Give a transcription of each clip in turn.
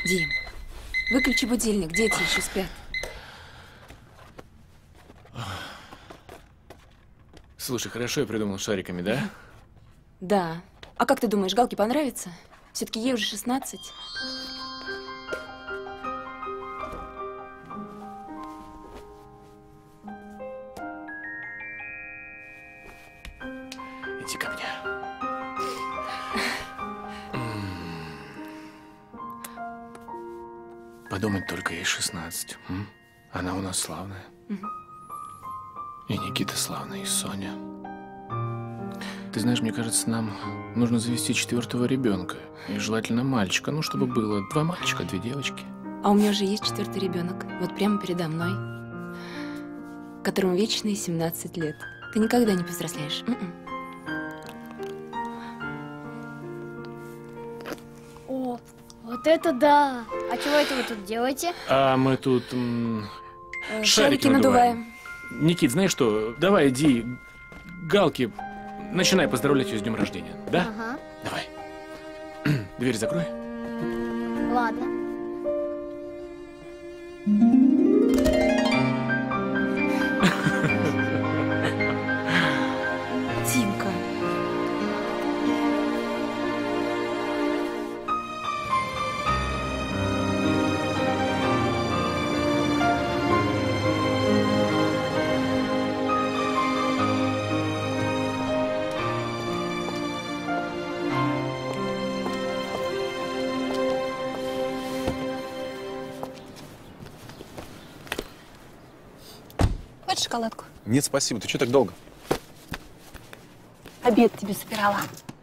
Дим, выключи будильник, дети еще спят. Слушай, хорошо я придумал с шариками, да? Да. А как ты думаешь, Галке понравится? Все-таки ей уже 16. Иди ко мне. Подумать только, ей 16. Она у нас славная. И Никита славный, и Соня. Ты знаешь, мне кажется, нам нужно завести 4-го ребенка. И желательно мальчика. Ну, чтобы было 2 мальчика, 2 девочки. А у меня уже есть 4-й ребенок. Вот прямо передо мной. Которому вечные 17 лет. Ты никогда не повзрослеешь. О, вот это да! А чего это вы тут делаете? А мы тут шарики надуваем. Никит, знаешь что? Давай, иди, Галке, начинай поздравлять ее с днем рождения. Да? Ага. Давай. Дверь закрой. Ладно. Тимка. Хочешь шоколадку? Нет, спасибо. Ты что так долго? Обед тебе собирала.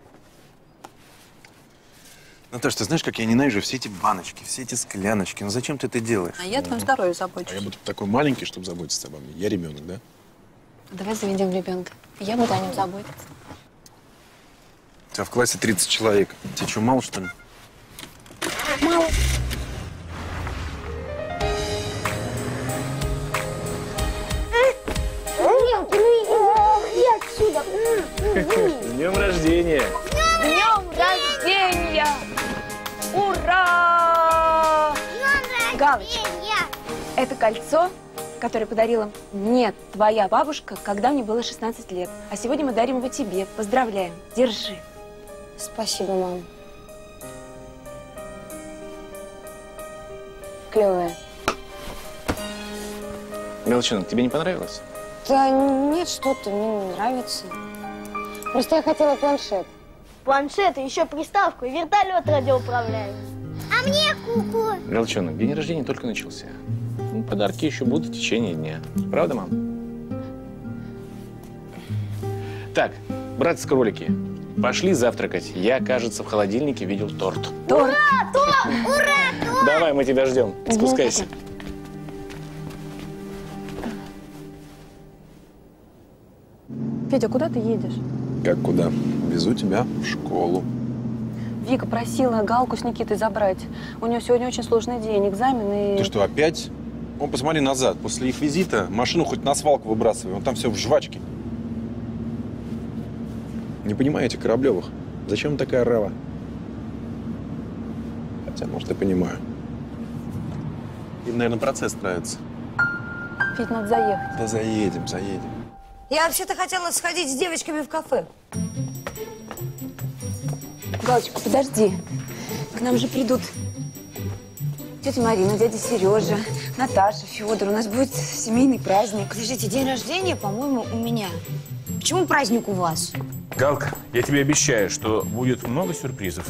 Наташа, ты знаешь, как я ненавижу все эти баночки, все эти скляночки. Ну зачем ты это делаешь? А я о твоем здоровье забочусь. А я буду такой маленький, чтобы заботиться обо мне. Я ребенок, да? Давай заведем ребенка. Я буду о нем заботиться. У тебя в классе 30 человек. Тебе что, мало, что ли? Мало. С днем рождения! Днем рождения! Ура! Галочка, это кольцо, которое подарила мне твоя бабушка, когда мне было 16 лет. А сегодня мы дарим его тебе. Поздравляем. Держи. Спасибо, мам. Клевая. Мелчонок, тебе не понравилось? Да нет, что-то мне не нравится. Просто я хотела планшет. Планшет и еще приставку, и вертолет радиоуправляемый. А мне куку. Мелчонок, день рождения только начался. Ну, подарки еще будут в течение дня. Правда, мам? Так, братцы-кролики, пошли завтракать. Я, кажется, в холодильнике видел торт. Торт. Ура, торт! Ура, торт! Давай, мы тебя ждем. Спускайся. Федя, куда ты едешь? Как куда? Везу тебя в школу. Вика просила Галку с Никитой забрать. У нее сегодня очень сложный день, экзамены. Ты что, опять? Вон, посмотри назад. После их визита машину хоть на свалку выбрасывай. Вон там все в жвачке. Не понимаю этих Кораблевых. Зачем такая рава? Хотя, может, и понимаю. Им, наверное, процесс нравится. Федь, надо заехать. Да заедем, заедем. Я вообще-то хотела сходить с девочками в кафе. Галочка, подожди. К нам же придут тетя Марина, дядя Сережа, Наташа, Федор. У нас будет семейный праздник. Подождите, день рождения, по-моему, у меня. Почему праздник у вас? Галка, я тебе обещаю, что будет много сюрпризов.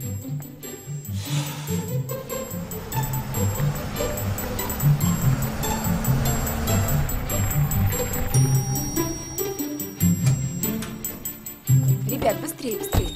Ребят, быстрее, быстрее.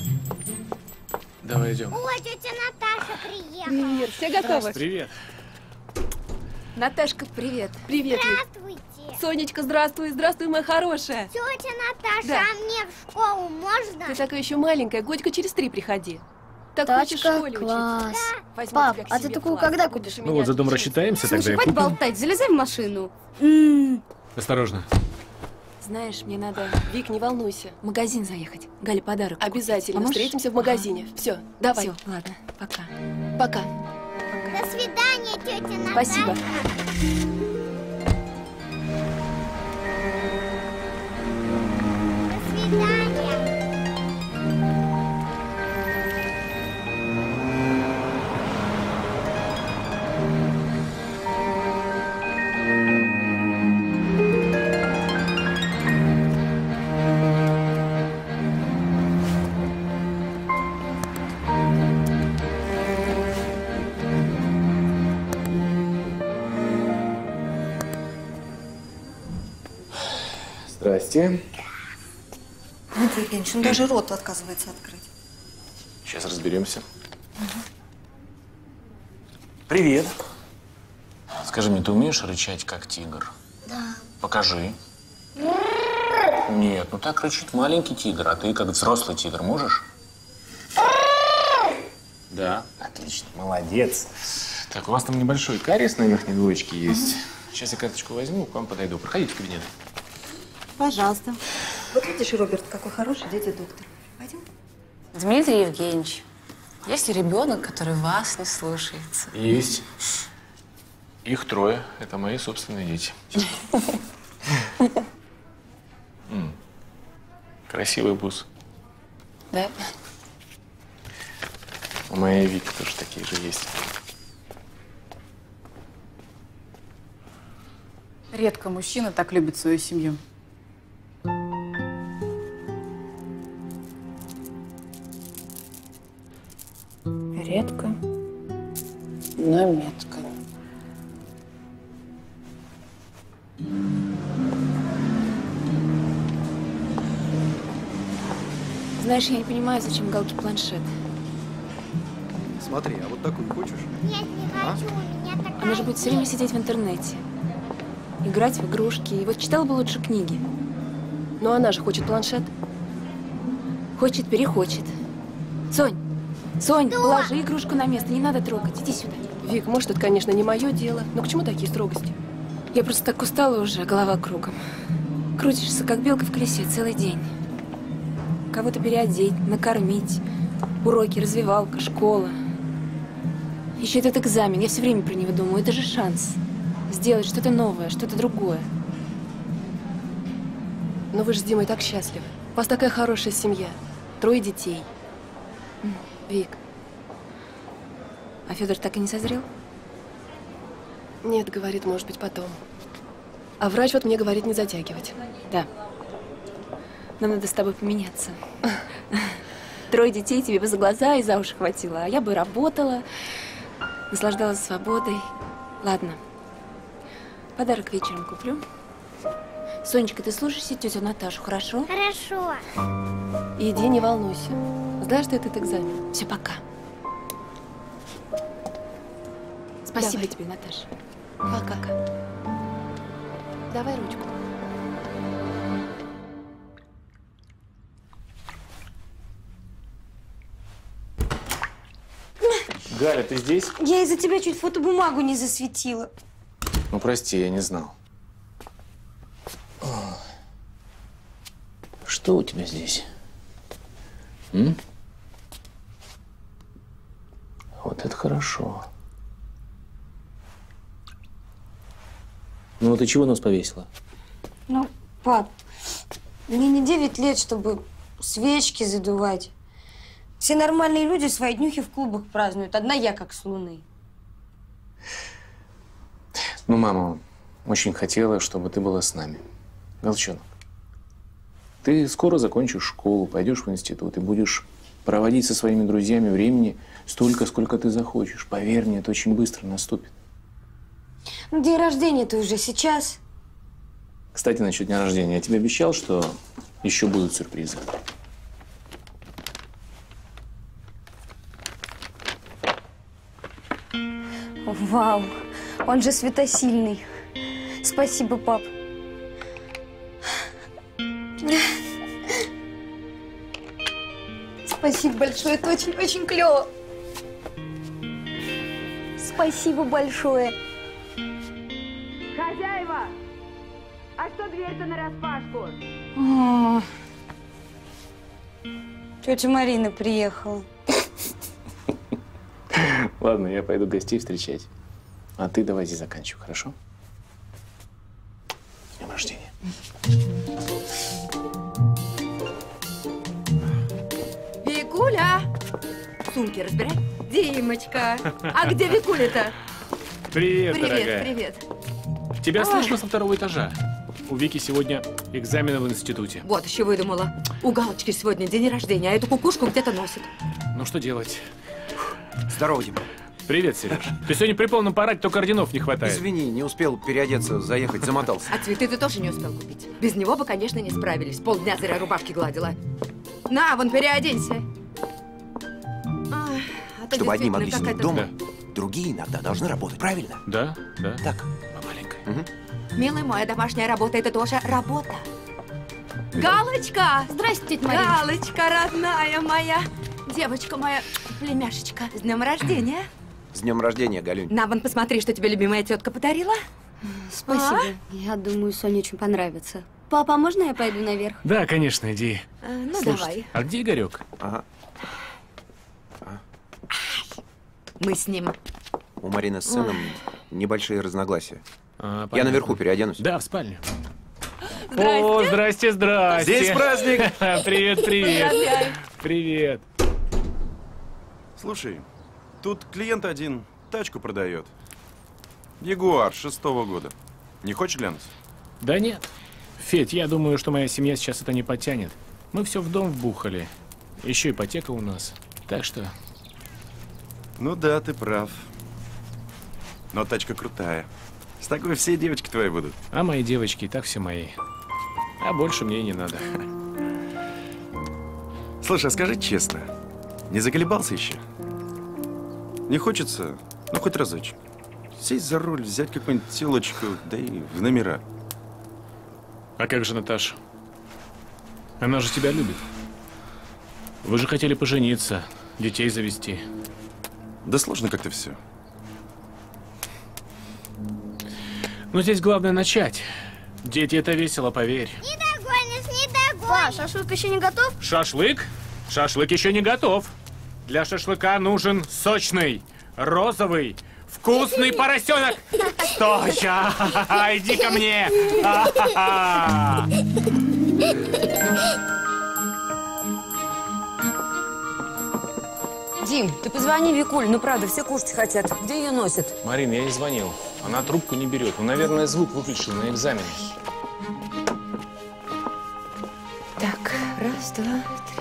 Давай идем. Ой, тетя Наташа приехала. Привет, все готовы? Привет. Наташка, привет. Привет, Вик. Здравствуйте. Сонечка, здравствуй, здравствуй, моя хорошая. Тетя Наташа, Да. а мне в школу можно? Ты такая еще маленькая, годика через 3 приходи. Так хочешь в Тачка, школе класс. учиться? Возьму Пап, тебя к а ты себе в такую класс. когда Будешь купишь? у Ну меня вот заодно учиться. рассчитаемся, тогда Слушай, и хватит купим. болтать, залезай в машину. Осторожно. Знаешь, мне надо Вик, не волнуйся. в магазин заехать. Гале подарок. Обязательно Поможешь? встретимся в магазине. Все, давай. Все, ладно, пока. Пока. До свидания, тетя Наташа. Спасибо. До свидания. Здрасте. Дмитрий Евгеньевич, он даже рот отказывается открыть. Сейчас разберемся. Привет. Скажи мне, ты умеешь рычать, как тигр? Да. Покажи. Нет, ну так рычит маленький тигр, а ты как взрослый тигр можешь? Да. Отлично, молодец. Так, у вас там небольшой кариес на верхней двоечке есть. Сейчас я карточку возьму, к вам подойду. Проходите в кабинет. Пожалуйста. Вот видишь, Роберт, какой хороший дядя доктор. Пойдем? Дмитрий Евгеньевич, есть ли ребенок, который вас не слушается? Есть. Их трое. Это мои собственные дети. Красивый бус. Да? У моей Вики тоже такие же есть. Редко мужчина так любит свою семью. Редко, но метко. Знаешь, я не понимаю, зачем Галке планшет. Смотри, а вот такую хочешь? Нет, не хочу, у меня такая Она же будет все время сидеть в интернете. Играть в игрушки. И вот читала бы лучше книги. Но она же хочет планшет. Хочет, перехочет. Сонь! Сонь, положи игрушку на место, не надо трогать. Иди сюда. Вик, может, это, конечно, не мое дело, но к чему такие строгости? Я просто так устала уже, голова кругом. Крутишься, как белка в колесе, целый день. Кого-то переодеть, накормить. Уроки, развивалка, школа. Еще этот экзамен, я все время про него думаю. Это же шанс. Сделать что-то новое, что-то другое. Но вы же с Димой так счастливы. У вас такая хорошая семья. 3 детей. Вик, а Федор так и не созрел? Нет, говорит, может быть, потом. А врач вот мне говорит не затягивать. Да. Нам надо с тобой поменяться. 3 детей тебе бы за глаза и за уши хватило, а я бы работала, наслаждалась свободой. Ладно. Подарок вечером куплю. Сонечка, ты слушайся тетю Наташу, хорошо? Хорошо. Иди, не волнуйся. Сдашь ты этот экзамен? Все, пока. Спасибо Давай. тебе, Наташа. Пока. Давай ручку. Галя, ты здесь? Я из-за тебя чуть фотобумагу не засветила. Ну, прости, я не знал. Что у тебя здесь? Вот это хорошо. Ну, ты чего нос повесила? Ну, пап, мне не 9 лет, чтобы свечки задувать. Все нормальные люди свои днюхи в клубах празднуют. Одна я как с луны. Ну, мама очень хотела, чтобы ты была с нами. Галчонок, ты скоро закончишь школу, пойдешь в институт и будешь проводить со своими друзьями времени столько, сколько ты захочешь. Поверь мне, это очень быстро наступит. Ну, день рождения-то уже сейчас. Кстати, насчет дня рождения. Я тебе обещал, что еще будут сюрпризы. Вау, он же светосильный. Спасибо, пап. Спасибо большое, это очень-очень клево. Спасибо большое. Хозяева! А что дверь-то нараспашку? Тетя Марина приехала. Ладно, я пойду гостей встречать. А ты давай здесь заканчивай, хорошо? С днем рождения. Викуля! Сумки разбирай. Димочка! А где Викуля-то? Привет, Привет, дорогая. привет. Тебя Ой. слышно со второго этажа. У Вики сегодня экзамены в институте. Вот еще выдумала. У Галочки сегодня день рождения, а эту кукушку где-то носит. Ну что делать? Здорово, Дима. Привет, Сереж. Ты сегодня при полном параде, только орденов не хватает. Извини, не успел переодеться, заехать, замотался. А цветы ты тоже не успел купить. Без него бы, конечно, не справились. Полдня зря рубашки гладила. На, вон, переоденься. Ай, а то Чтобы одни могли действительно сидеть дома, какая-то- другие иногда должны работать, правильно? Да, да. Так. Маленькая. Милый мой, а домашняя работа – это тоже работа. Галочка! Здрасте, тетя Марина. Галочка, родная моя! Девочка моя, племяшечка, с днем рождения! С днем рождения, Галюнь. На, вон, посмотри, что тебе любимая тетка подарила. Спасибо. Я думаю, Соне очень понравится. Папа, а можно я пойду наверх? Да, конечно, иди. Ну, Слушай, давай. а где Игорек? Ага. Мы с ним. У Марины с сыном небольшие разногласия. А, Я понятно. наверху переоденусь. Да, в спальню. Здрасте. О, здрасте, здрасте. Здесь праздник. Привет, привет. Поздравляю. Привет. Слушай, тут клиент один тачку продает. Ягуар 6-го года. Не хочешь глянуть? Да нет. Федь, я думаю, что моя семья сейчас это не потянет. Мы все в дом вбухали. Еще ипотека у нас. Так что... Ну да, ты прав. Но тачка крутая. С такой все девочки твои будут. А мои девочки и так все мои. А больше мне и не надо. Слушай, а скажи честно, не заколебался еще? Не хочется, ну хоть разочек. Сесть за руль, взять какую-нибудь телочку, да и в номера. А как же Наташа? Она же тебя любит. Вы же хотели пожениться, детей завести. Да сложно как-то все. Но здесь главное начать. Дети, это весело, поверь. Не догонишь, не догонишь. Па, шашлык еще не готов? Шашлык? Шашлык еще не готов. Для шашлыка нужен сочный, розовый, вкусный поросенок. Стой, иди ко мне. Дим, ты позвони Викуль, ну правда, все кушать хотят. Где ее носят? Марин, я ей звонил. Она трубку не берет. Ну, наверное, звук выключил на экзамене. Так, раз, два, три.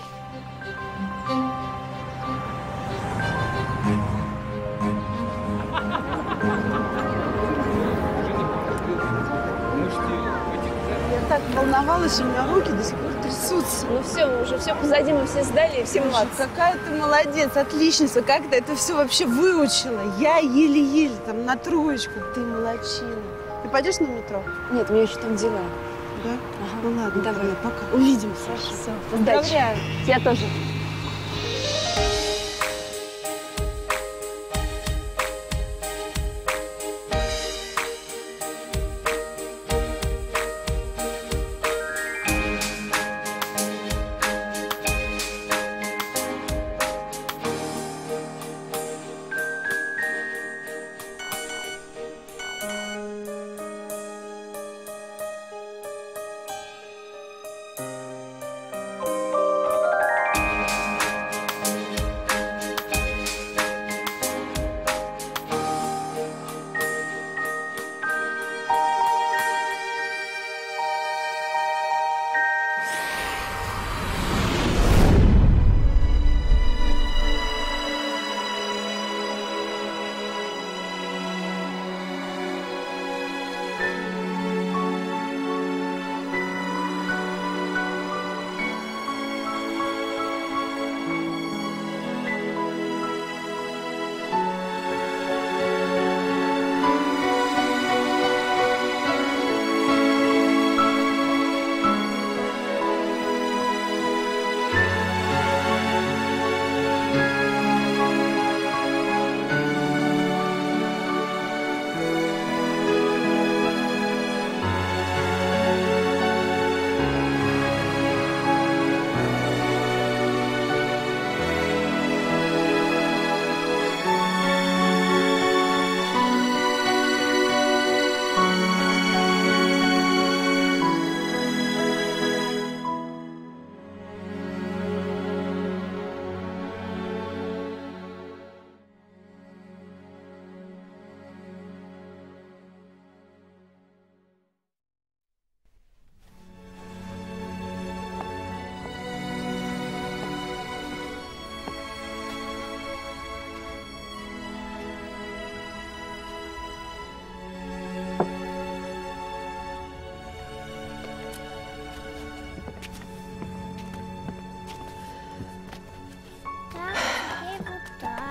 Я так волновалась, у меня руки до сих пор трясутся. Ну все, уже все позади, мы все сдали, и все молодцы. Какая ты молодец, отличница, как ты это все вообще выучила? Я еле-еле там на троечку, ты молодчина. Ты пойдешь на метро? Нет, у меня еще там дела. Да? Ага. Ну ладно, Давай. пока. Увидимся. Все, Поздравляю. удачи. Я тоже.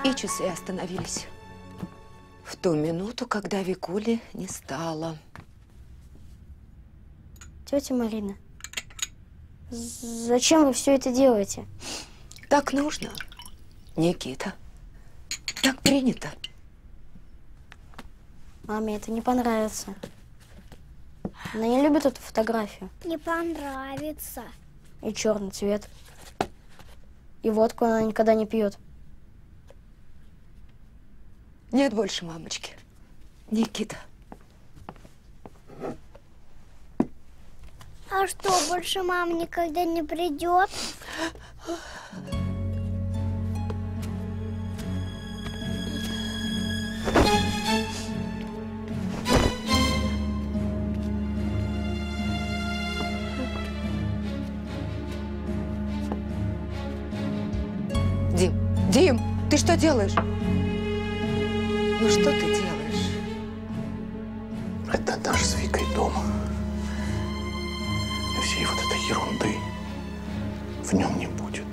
И часы остановились. В ту минуту, когда Викули не стало. Тетя Марина, зачем вы все это делаете? Так нужно, Никита. Так принято. Маме это не понравится. Она не любит эту фотографию. Не понравится. И черный цвет. И водку она никогда не пьет. Нет больше мамочки. Никита. А что, больше мама никогда не придет? Дим, ты что делаешь? Ну что ты делаешь? Это наш с Викой дом. И всей вот этой ерунды в нем не будет.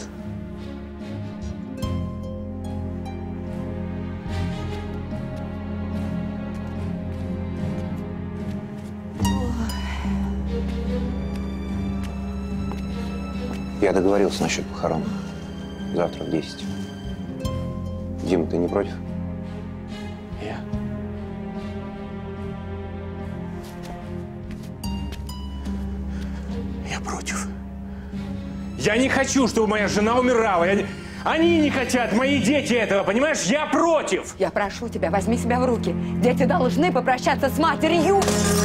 Я договорился насчет похорон. Завтра в 10. Дима, ты не против? Я против. Я не хочу, чтобы моя жена умирала. Они не хотят, мои дети этого, понимаешь? Я против! Я прошу тебя, возьми себя в руки. Дети должны попрощаться с матерью.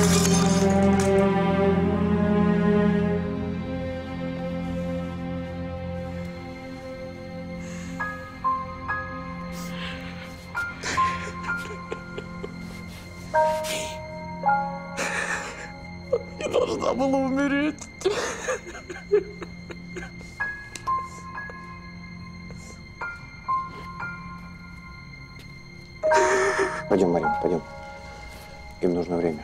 Не должна была умереть. Пойдем, Марин, пойдем. Им нужно время.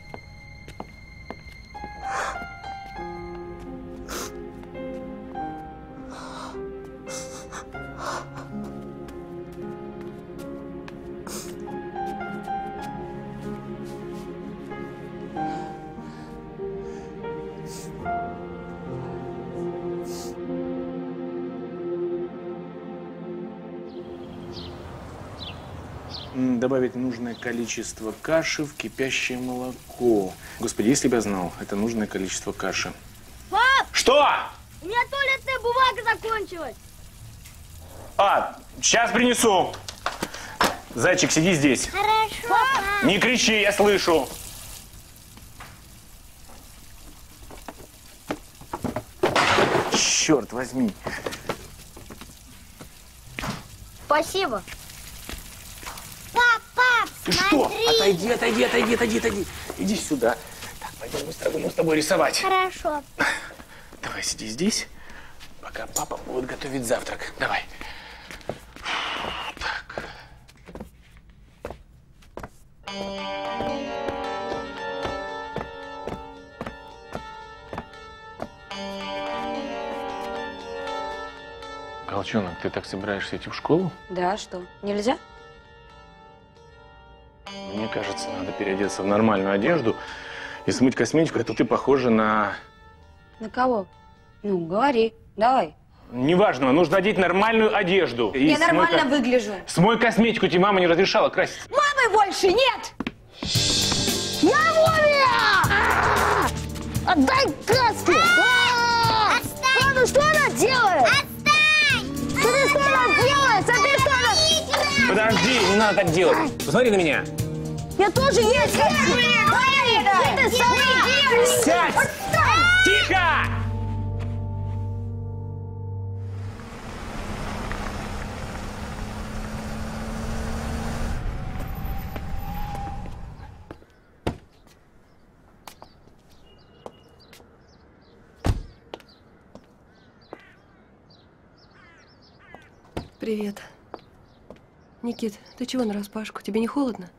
Добавить нужное количество каши в кипящее молоко. Господи, если бы я знал, это нужное количество каши. Пап! Что? У меня туалетная бумага закончилась. Сейчас принесу. Зайчик, сиди здесь. Хорошо, пап. Не кричи, я слышу. Черт возьми. Спасибо. Пап, Ты смотри. что? Отойди. Иди сюда. Так, пойдем быстро будем с тобой рисовать. Хорошо. Давай сиди здесь, пока папа будет готовить завтрак. Давай. Так. Голчонок, ты так собираешься идти в школу? Да, что, нельзя? Мне кажется, надо переодеться в нормальную одежду и смыть косметику, а то ты похожа на… На кого? Ну, говори, давай. Неважно, нужно одеть нормальную одежду. И Я нормально выгляжу. Смой косметику, тебе мама не разрешала краситься. Мамы больше нет! Я мумия! Отдай краски! Отстань! Ну что она делает? Отстань! Что она делает? Смотри, что она... Подожди, не надо так делать. Посмотри на меня. Я тоже есть хочу! Ты свои Сядь! Тихо! Привет. Никит, ты чего нараспашку? Тебе не холодно?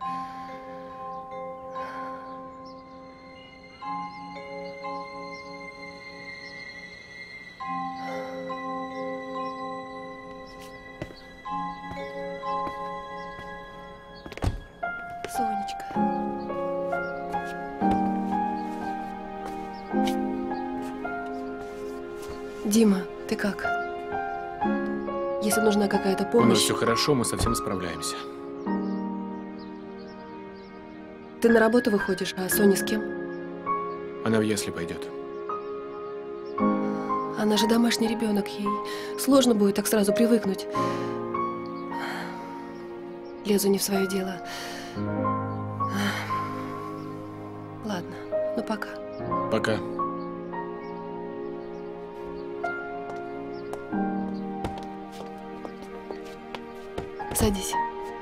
Дима, ты как? Если нужна какая-то У нас помощь… все хорошо, мы совсем справляемся. Ты на работу выходишь, а Соня с кем? Она в ясли пойдет. Она же домашний ребенок, ей сложно будет так сразу привыкнуть. Лезу не в свое дело. Ладно, ну пока. Пока. Садись.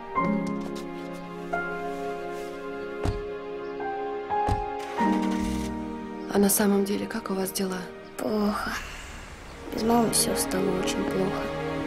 А на самом деле, как у вас дела? Плохо. Без мамы все стало очень плохо.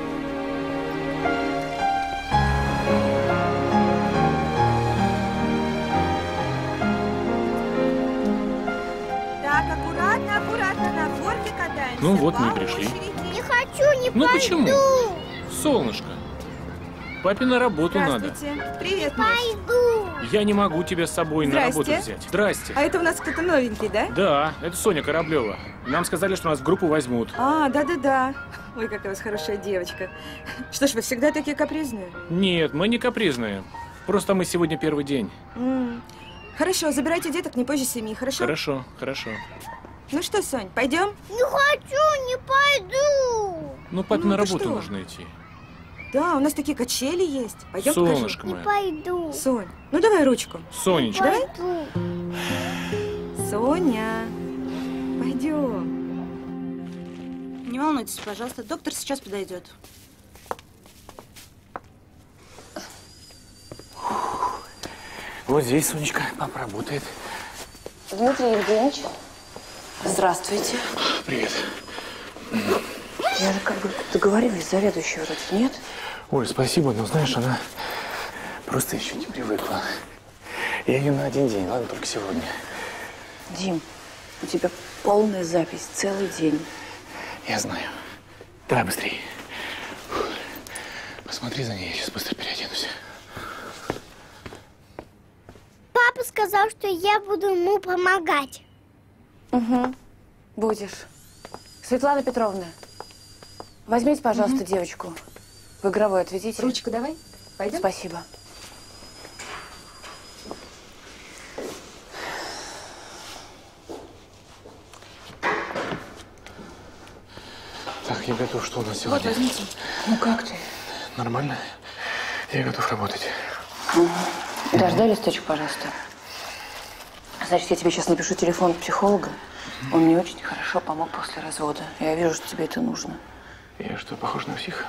Так, аккуратно, аккуратно, на горке катаемся. Ну вот мы и пришли. Не хочу, не Ну пойду. почему? Солнышко, папе на работу надо. Здравствуйте. Привет, Пойду. Я не могу тебя с собой на работу Здрасте. взять. Здрасте. А это у нас кто-то новенький, да? Да, это Соня Кораблева. Нам сказали, что нас в группу возьмут. А, да-да-да. Ой, какая у вас хорошая девочка. Что ж, вы всегда такие капризные? Нет, мы не капризные. Просто мы сегодня первый день. Хорошо, забирайте деток не позже 7, хорошо? Хорошо, хорошо. Ну что, Сонь, пойдем? Не хочу, не пойду. Ну, папе Ну, на ты работу что? нужно идти. Да, у нас такие качели есть. Пойдем Солнышко Не мое. пойду. Сонь, ну давай ручку. Сонечка. Давай. Пойду. Соня, пойдем. Не волнуйтесь, пожалуйста, доктор сейчас подойдет. Вот здесь Сонечка, папа работает. Дмитрий Евгеньевич, здравствуйте. Привет. Я же как бы договорилась, заведующей вроде, нет? Оль, спасибо, но знаешь, она просто еще не привыкла. Я ее на один день, ладно, только сегодня. Дим, у тебя полная запись, целый день. Я знаю. Давай быстрее. Посмотри за ней, я сейчас быстро переоденусь. Папа сказал, что я буду ему помогать. Угу, будешь. Светлана Петровна, возьмите, пожалуйста, девочку. В игровой отведите. Ручку давай. Пойдем? Спасибо. Так, я готов. Что у нас сегодня? Вот, возьмите. Ну как ты? Нормально? Я готов работать. Даш, дай листочек, пожалуйста. Значит, я тебе сейчас напишу телефон психолога. Он мне очень хорошо помог после развода. Я вижу, что тебе это нужно. Я что, похож на психа?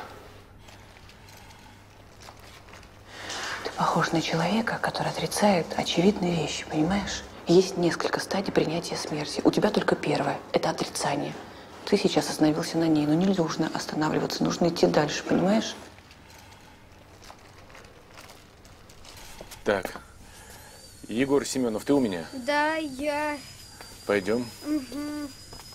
Ты похож на человека, который отрицает очевидные вещи, понимаешь? Есть несколько стадий принятия смерти. У тебя только первая – это отрицание. Ты сейчас остановился на ней, но не нужно останавливаться, нужно идти дальше, понимаешь? Так, Егор Семенов, ты у меня? Да, я. Пойдем. Угу.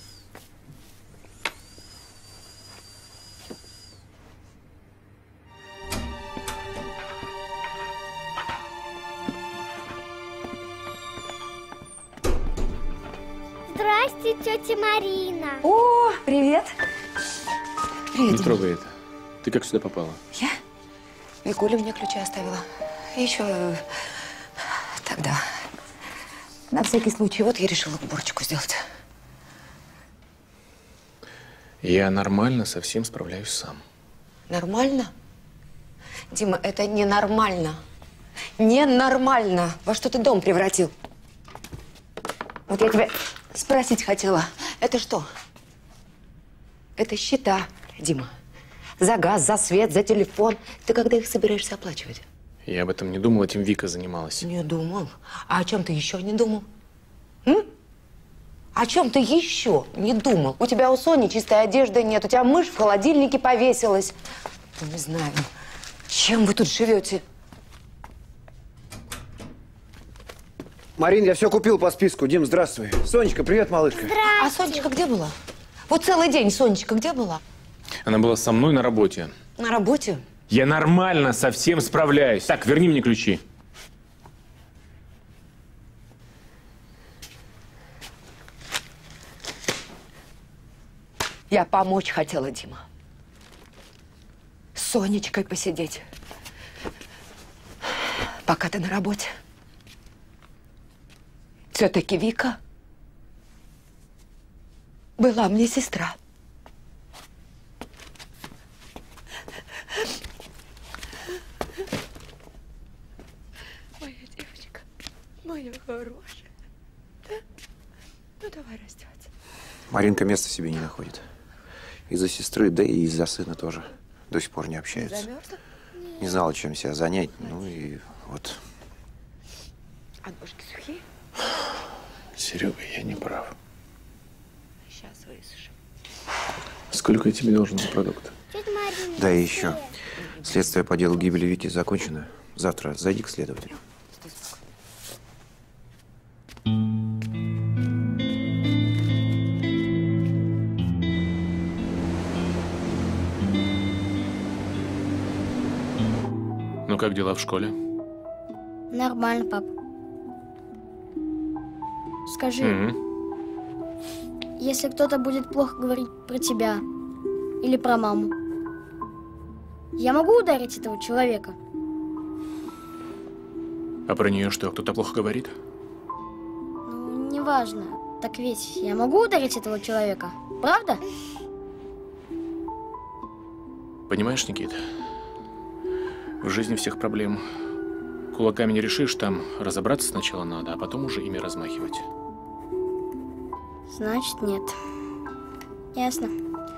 Здрасте, тетя Марина. О, привет. Привет. Не трогай это. Ты как сюда попала? Я? Викуля мне ключи оставила. И еще тогда. На всякий случай, вот я решила уборочку сделать. Я нормально со всем справляюсь сам. Нормально? Дима, это ненормально. Ненормально. Во что ты дом превратил? Вот я тебя спросить хотела. Это что? Это счета, Дима. За газ, за свет, за телефон. Ты когда их собираешься оплачивать? Я об этом не думал, этим Вика занималась. Не думал. А о чем ты еще не думал? М? О чем ты еще не думал? У тебя у Сони чистой одежды нет, у тебя мышь в холодильнике повесилась. Ну, не знаю, чем вы тут живете? Марин, я все купил по списку. Дим, здравствуй. Сонечка, привет, малышка. А Сонечка где была? Вот целый день Сонечка где была? Она была со мной на работе. На работе? Я нормально со всем справляюсь. Так, верни мне ключи. Я помочь хотела, Дима. С Сонечкой посидеть. Пока ты на работе. Все-таки Вика была мне сестра. Моя девочка, моя хорошая. Да? Ну, давай раздеваться. Маринка места себе не находит. Из-за сестры, да и из-за сына тоже. До сих пор не общаются. Замерзла? Не знала, чем себя занять. Ну и вот. А ножки сухие? Серега, я не прав. Сейчас высушим. Сколько я тебе должен за продукты? Да и еще. Следствие по делу гибели Вики закончено. Завтра зайди к следователю. Ну, как дела в школе? Нормально, пап. Скажи, если кто-то будет плохо говорить про тебя или про маму, я могу ударить этого человека? А про нее что, кто-то плохо говорит? Ну, неважно. Так ведь я могу ударить этого человека, правда? Понимаешь, Никита, в жизни всех проблем кулаками не решишь, там разобраться сначала надо, а потом уже ими размахивать. Значит, нет. Ясно.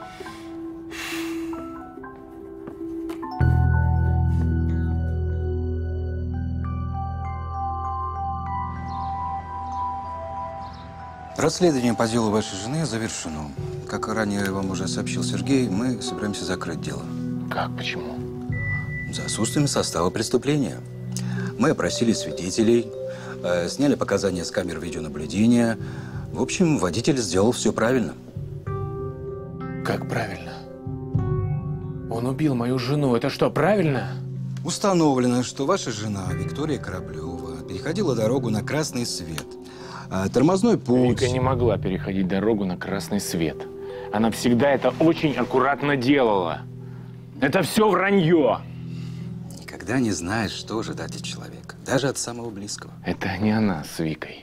Расследование по делу вашей жены завершено. Как ранее вам уже сообщил Сергей, мы собираемся закрыть дело. Как? Почему? За отсутствием состава преступления. Мы опросили свидетелей, сняли показания с камер видеонаблюдения. В общем, водитель сделал все правильно. Как правильно? Он убил мою жену. Это что, правильно? Установлено, что ваша жена Виктория Кораблева переходила дорогу на красный свет. Тормозной путь… Вика не могла переходить дорогу на красный свет. Она всегда это очень аккуратно делала. Это все вранье. Никогда не знаешь, что ожидать от человека, даже от самого близкого. Это не она с Викой.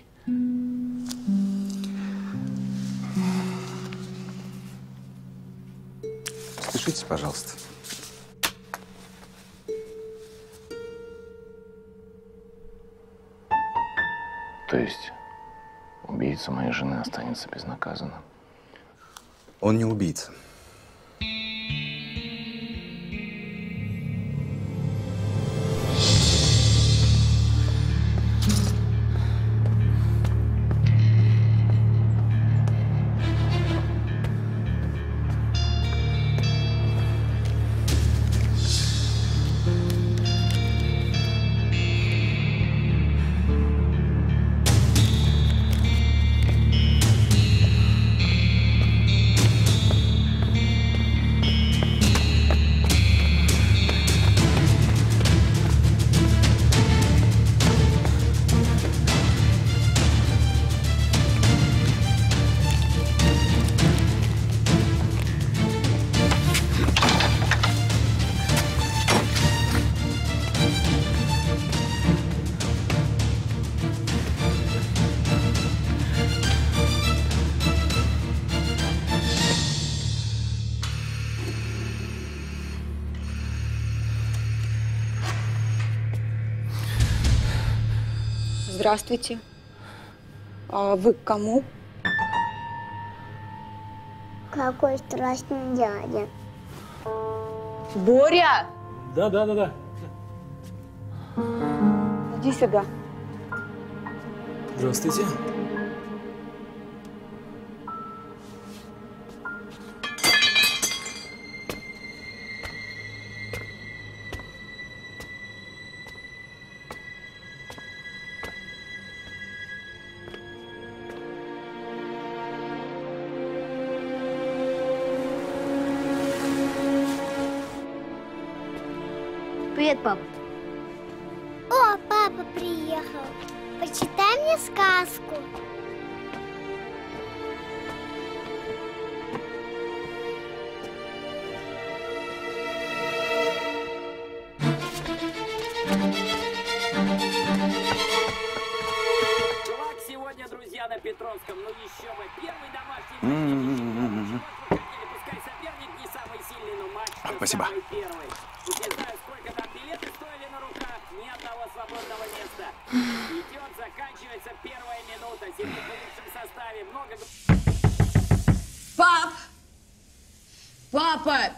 Спешите, пожалуйста. То есть убийца моей жены останется безнаказанным? Он не убийца. Здравствуйте. А вы к кому? Какой страшный дядя. Боря! Да. Иди сюда. Здравствуйте. Привет, пап. О, папа приехал. Почитай мне сказку. спасибо. Пап! Папа!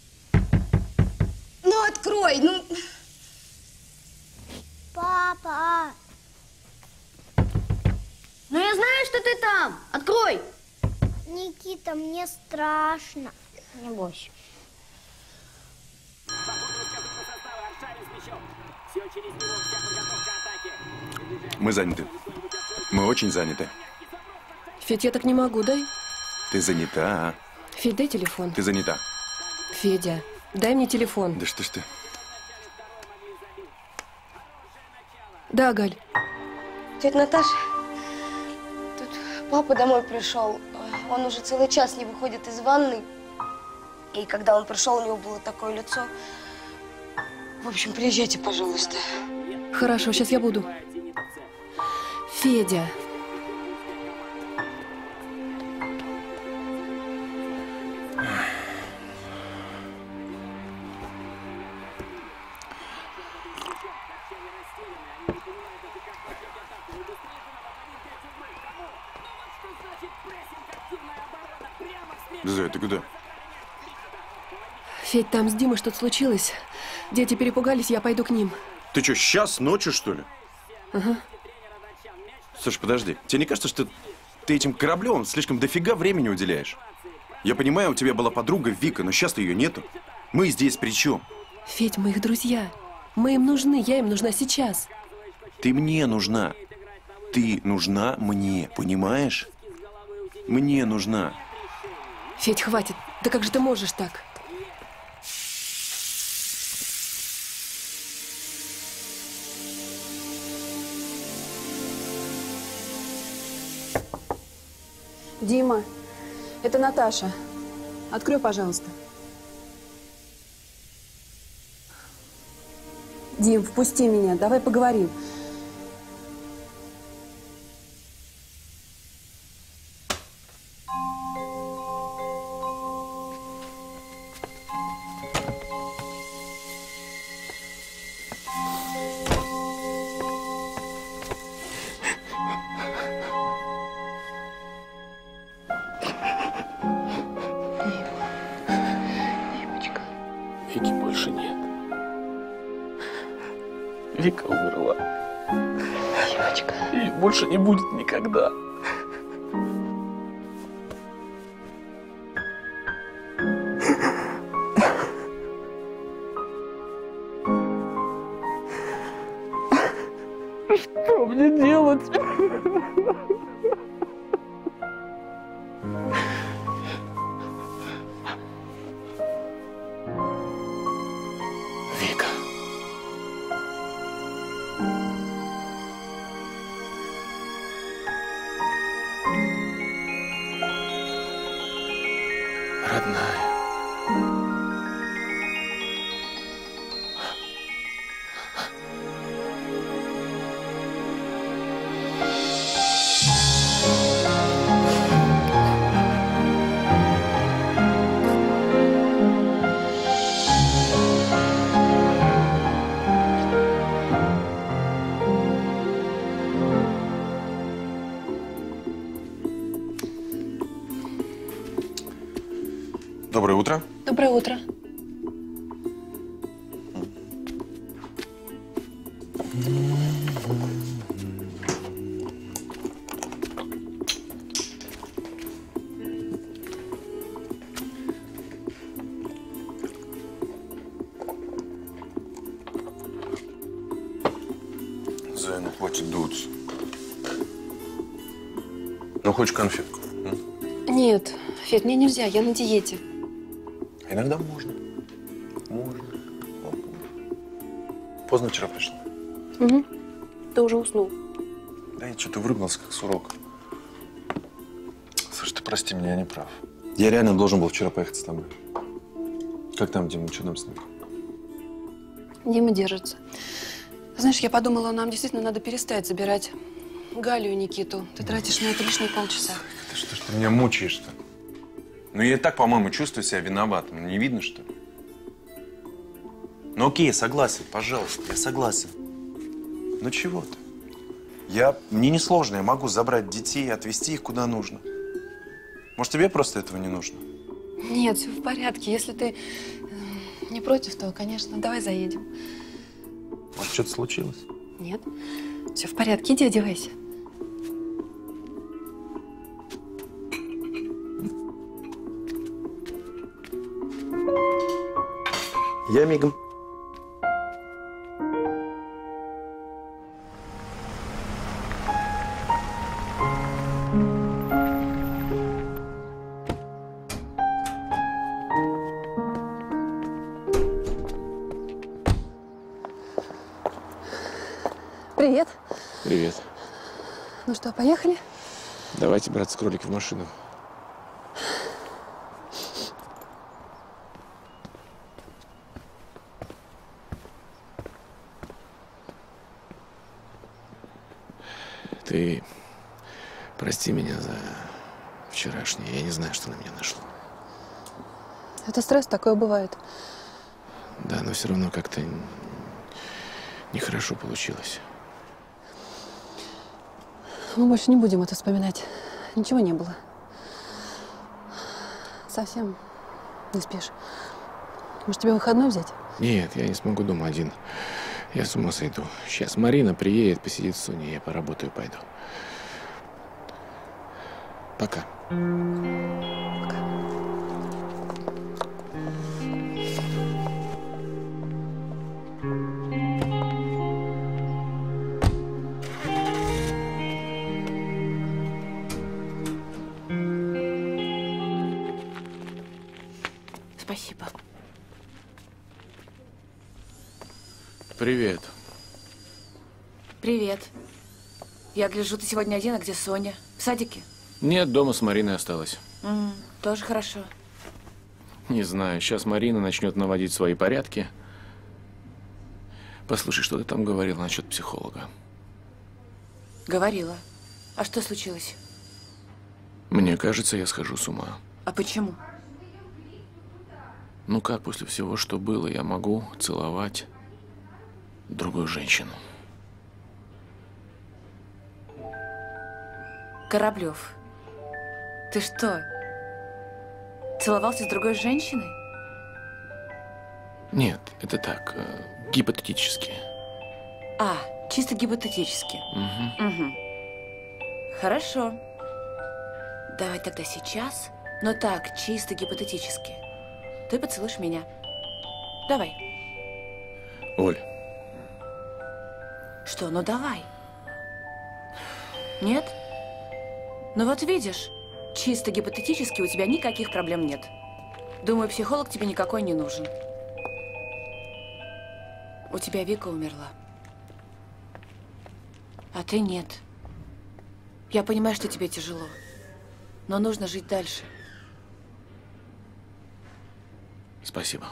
Ну, открой, ну... Папа! Ну, я знаю, что ты там. Открой. Никита, мне страшно. Не бойся. Мы заняты. Мы очень заняты. Федь, я так не могу, дай. Ты занята. Федь, дай телефон. Ты занята. Федя, дай мне телефон. Да что ж ты. Да, Галь. Тетя Наташа, тут папа домой пришел. Он уже целый час не выходит из ванной. И когда он пришел, у него было такое лицо. В общем, приезжайте, пожалуйста. Хорошо, сейчас я буду. Федя. Зоя, ты куда? Федь, там с Димой что-то случилось. Дети перепугались, я пойду к ним. Ты что, сейчас ночью, что ли? Ага. Слушай, подожди. Тебе не кажется, что ты этим Кораблевым слишком дофига времени уделяешь? Я понимаю, у тебя была подруга Вика, но сейчас-то ее нету. Мы здесь при чем? Федь, мы их друзья. Мы им нужны, я им нужна сейчас. Ты мне нужна. Ты нужна мне, понимаешь? Мне нужна. Федь, хватит. Да как же ты можешь так? Дима, это Наташа. Открой, пожалуйста. Дим, впусти меня, давай поговорим. Вики больше нет. Вика умерла. Девочка. И больше не будет никогда. Что мне делать? Вика. Родная. Доброе утро. Доброе утро. Зоя, ну хватит дуться. Ну, хочешь конфетку? Нет, Федь, мне нельзя, я на диете. Иногда можно. Можно. Поздно вчера пришла. Угу. Ты уже уснул. Да я что-то врубился, как с урока. Слушай, ты прости меня, я не прав. Я реально должен был вчера поехать с тобой. Как там, Дима, что там с ним? Дима держится. Знаешь, я подумала, нам действительно надо перестать забирать Галю и Никиту. Ты тратишь на это лишние полчаса. Ты что ж ты меня мучаешь-то? Ну, я и так, по-моему, чувствую себя виноватым. Не видно, что ли? Ну окей, я согласен, пожалуйста, я согласен. Ну чего ты? Мне несложно, я могу забрать детей и отвезти их куда нужно. Может, тебе просто этого не нужно? Нет, все в порядке. Если ты не против, то, конечно, давай заедем. Может, что-то случилось? Нет, все в порядке. Иди одевайся. Я мигом. Привет. Привет. Ну что, поехали? Давайте, братцы, кролики в машину. Ты прости меня за вчерашнее. Я не знаю, что на меня нашло. Это стресс, такое бывает. Да, но все равно как-то нехорошо получилось. Мы больше не будем это вспоминать. Ничего не было. Совсем не спишь. Может, тебе выходной взять? Нет, я не смогу дома один. Я с ума сойду. Сейчас Марина приедет, посидит с Соней, я поработаю, пойду. Пока. Спасибо. Привет. Привет. Я гляжу, ты сегодня один, а где Соня? В садике? Нет, дома с Мариной осталась. Тоже хорошо. Не знаю, сейчас Марина начнет наводить свои порядки. Послушай, что ты там говорила насчет психолога? Говорила. А что случилось? Мне кажется, я схожу с ума. А почему? Ну как после всего, что было, я могу целовать другую женщину? Кораблев, ты что, целовался с другой женщиной? Нет, это так, гипотетически. А, чисто гипотетически. Угу. Хорошо. Давай тогда сейчас, но так, чисто гипотетически. Ты поцелуешь меня. Давай. Оль. Что, ну давай. Нет? Ну вот видишь, чисто гипотетически у тебя никаких проблем нет. Думаю, психолог тебе никакой не нужен. У тебя Вика умерла. А ты нет. Я понимаю, что тебе тяжело. Но нужно жить дальше. Спасибо.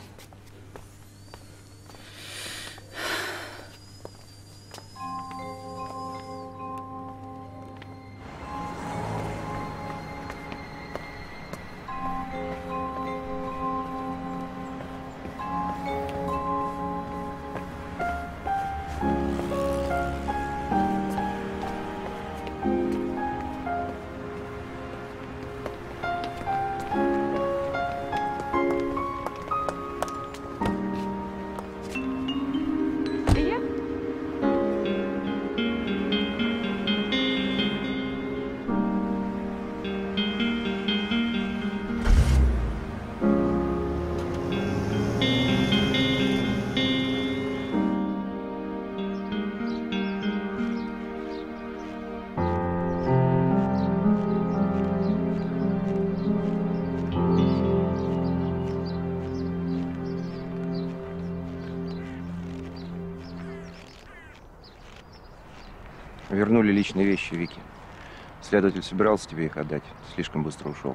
Вернули личные вещи Вики. Следователь собирался тебе их отдать. Слишком быстро ушел.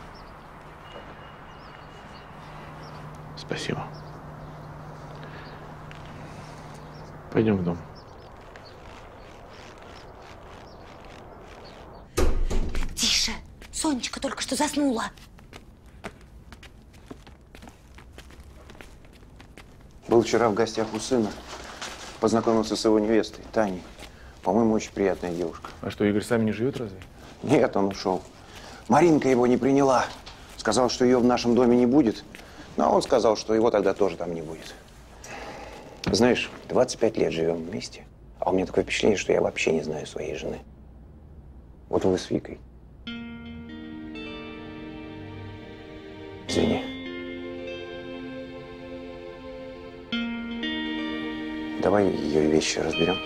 Спасибо. Пойдем в дом. Тише! Сонечка только что заснула. Был вчера в гостях у сына. Познакомился с его невестой, Таней. По-моему, очень приятная девушка. А что, Игорь сам не живет разве? Нет, он ушел. Маринка его не приняла. Сказал, что ее в нашем доме не будет. Но он сказал, что его тогда тоже там не будет. Знаешь, 25 лет живем вместе. А у меня такое впечатление, что я вообще не знаю своей жены. Вот вы с Викой. Извини. Давай ее вещи разберем.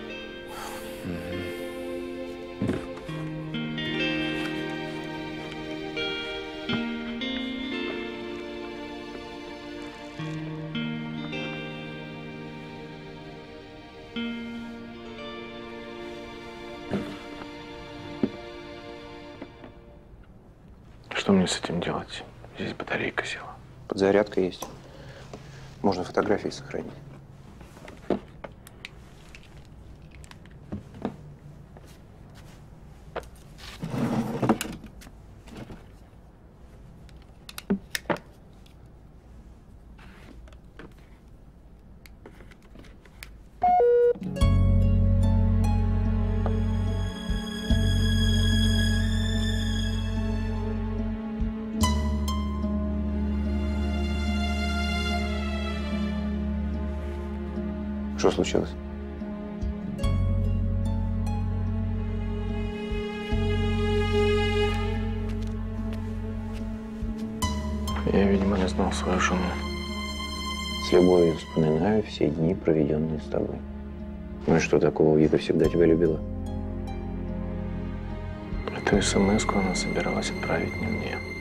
Что мне с этим делать? Здесь батарейка села. Подзарядка есть. Можно фотографии сохранить. Что случилось? Я, видимо, не знал свою жену. С любовью вспоминаю все дни, проведенные с тобой. Ну и что такого? Вика всегда тебя любила. Эту смс-ку она собиралась отправить не мне.